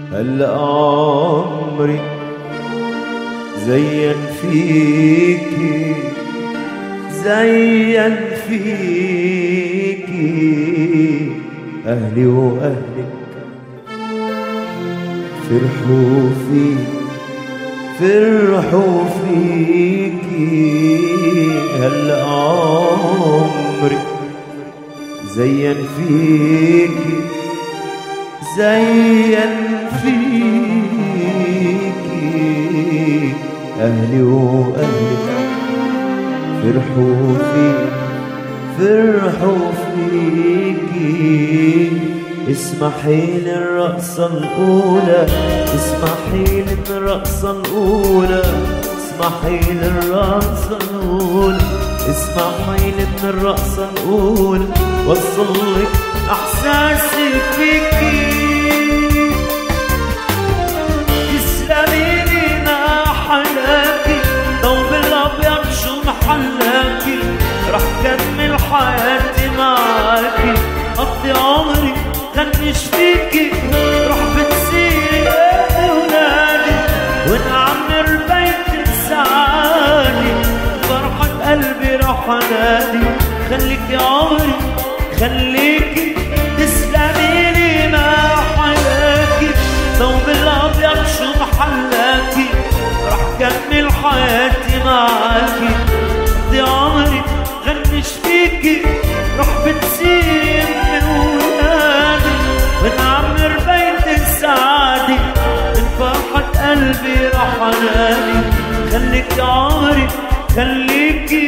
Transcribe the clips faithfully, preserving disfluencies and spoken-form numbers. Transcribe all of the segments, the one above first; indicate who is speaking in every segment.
Speaker 1: هلا عمري زين فيكي زين فيكي أهلي وأهلك فرحوا فيك فرحوا فيكي هلا عمري زين فيكي زين فيكي أهلي وأهلك فرحوا فيك فرحوا فيكي اسمحي لي الرقصة الأولى اسمحي لي الرقصة الأولى اسمحي لي الرقصة الأولى اسمحي لي الرقصة الأولى وصلك احساسي فيكي تسلمي لي ما حلاكي ثوب الابيض شو محلاكي رح كمل حياتي معاكي قضي عمري غنش فيكي رح بتصيري ام ولادي ونعمر بيت السعادة فرحة قلبي رح انادي خليكي عمري خليكي تسلمي لي ما حلاكي ثوب الابيض شو محلاكي رح كمل حياتي معاكي قضي عمري غنش فيكي رح بتصيري ام ولادي ونعمر بيت السعادة من فرحة قلبي رح انادي خليكي عمري خليكي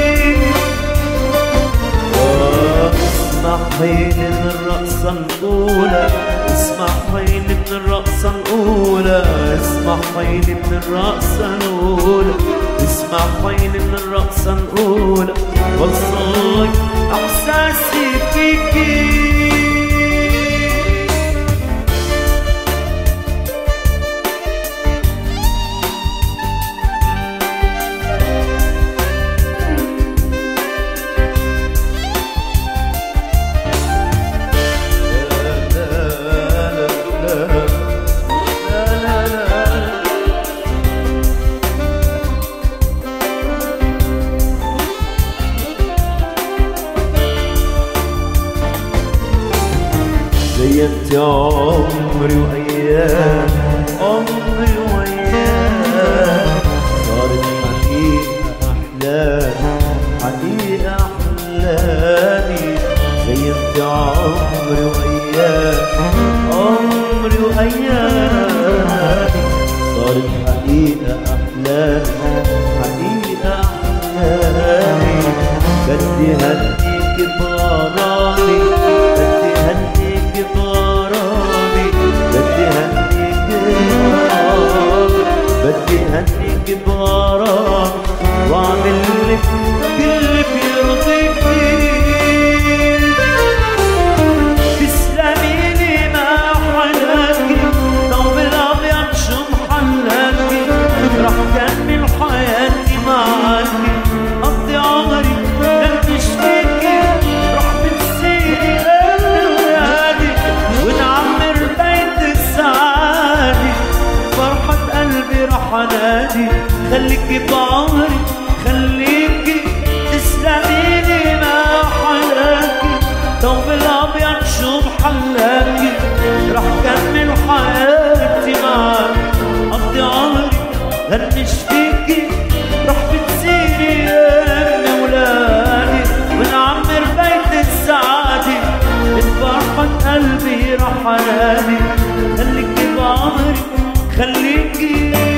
Speaker 1: اسمحي لي من الرقصة الأولى اسمحي لي من الرقصة الأولى اسمحي لي من الرقصة الأولى اسمحي لي من الرقصة الأولى وصلك إحساسي فيكي زينت عمري وأيام عمري وأيام صارت حقيقة أحلامي حقيقة أحلامي زينت عمري وأيام عمري وأيامي صارت حقيقة أحلامي حقيقة أحلامي بدي هنيك بغرامي بدي هنيك بغرامي بدي هنيك بغرامي بدي هنيك بغرامي واعمل لك كل بيرضيكي تسلمي لي ما حلاكي ثوب الابيض شو محلاكي رح كمل حياتي معاكي قضي عمري غنش فيكي رح بتصيري ام ولادي ونعمر بيت السعادة فرحة قلبي رح انادي خليكي بعمري خليكي تسلمي لي ما حلاكي ثوب الابيض شو محلاكي رح كمل حياتي معاكي قضي عمري غنش فيكي رح بتصيري ام ولادي ونعمر بيت السعادة من فرحة قلبي رح انادي خليكي بعمري خليكي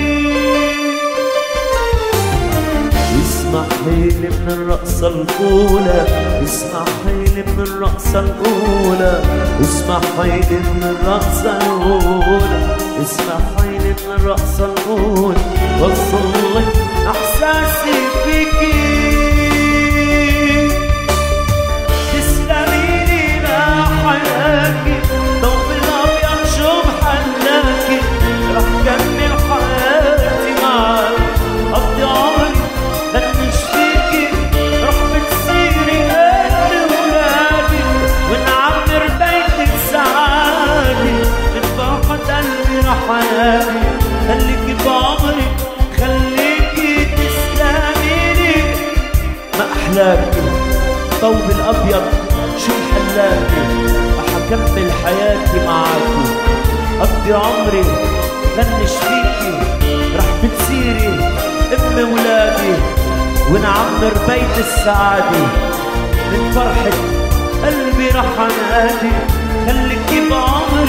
Speaker 1: اسمحي لي من الرقصة الأولى اسمحي لي من الرقصة الأولى اسمحي لي من الرقصة الأولى اسمحي لي من الرقصة الأولى وصلك إحساسي فيكي تسلمي لي ما حلاكي ثوب الأبيض شو محلاكي رح كمل حياتي معاكي قضي عمري غنش فيكي رح بتصيري ام ولادي ونعمر بيت السعادة من فرحة قلبي الثوب الأبيض شو محلاكي، رح أكمل حياتي معاكي، أقضي عمري غنش فيكي، رح بتصيري أم ولادي ونعمر بيت السعادة، من فرحة قلبي رح أنادي خليكي بعمري